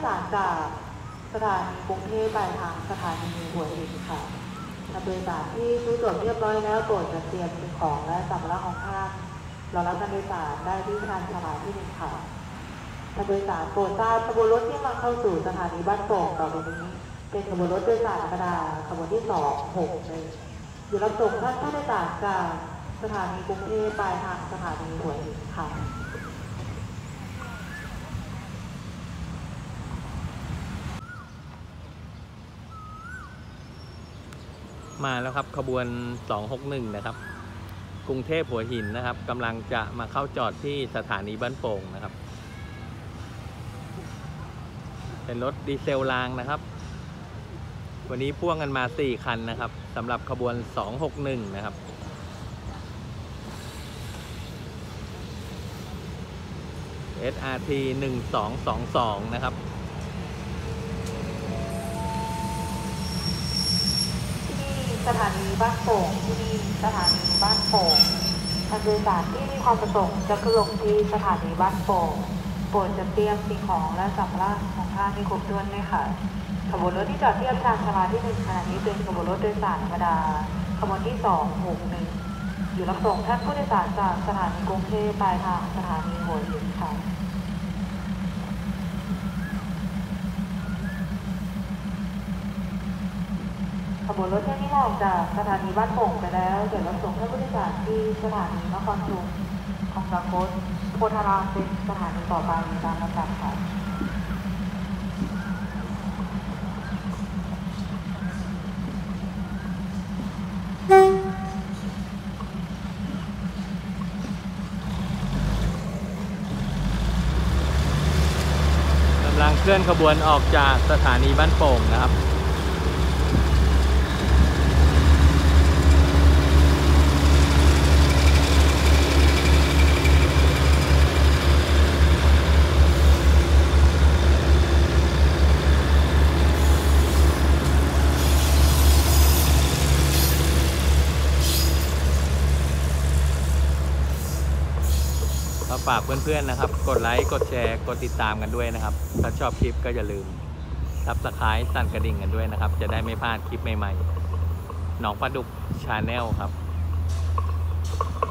สารจากสถานีกรุงเทพปลายทางสถานีหัวหินค่ะท่านโดยสารที่ซื้อตั๋วเรียบร้อยแล้วโปรดจัดเตรียมสิ่งของและสัมภาระของท่านรอรับการโดยสารได้ที่ชานชาลาที่1ค่ะท่านโดยสารโปรดทราบขบวนรถที่มาเข้าสู่สถานีบ้านโป่งต่อไปนี้เป็นขบวนรถโดยสารธรรมดาขบวนที่261อยู่รับส่งท่านผู้โดยสารจากสถานีกรุงเทพปลายทางสถานีหัวหินค่ะมาแล้วครับขบวน261นะครับกรุงเทพหัวหินนะครับกำลังจะมาเข้าจอดที่สถานีบ้านโป่งนะครับเป็นรถดีเซลรางนะครับวันนี้พ่วงกันมา4คันนะครับสำหรับขบวน261นะครับSRT 1222นะครับสถานีบ้านโป่งที่นี่สถานีบ้านโป่งท่านโดยสารที่มีความประสงค์จะขึ้นลงที่สถานีบ้านโป่งโปรดจะเตรียมสิ่งของและสัมภาระของท่านให้ครบถ้วนด้วยค่ะขบวนรถที่จอดเทียบชานชาลาที่1ขณะนี้เป็นขบวนรถโดยสารธรรมดาขบวนที่261อยู่รับส่งท่านผู้โดยสารจากสถานีกรุงเทพปลายทางสถานีหัวหินค่ะขบวนรถที่ออกจากสถานีบ้านโป่งไปแล้วเดี๋ยวเราส่งท่านผู้โดยสารที่สถานีนครชุมของสากลโพธารามเป็นสถานีต่อไปตามลำดับค่ะกำลังเคลื่อนขบวนออกจากสถานีบ้านโป่งนะครับฝากเพื่อนๆนะครับกดไลค์กดแชร์กดติดตามกันด้วยนะครับถ้าชอบคลิปก็อย่าลืมSubscribeสั่นกระดิ่งกันด้วยนะครับจะได้ไม่พลาดคลิปใหม่ๆหนองปลาดุกชาแนลครับ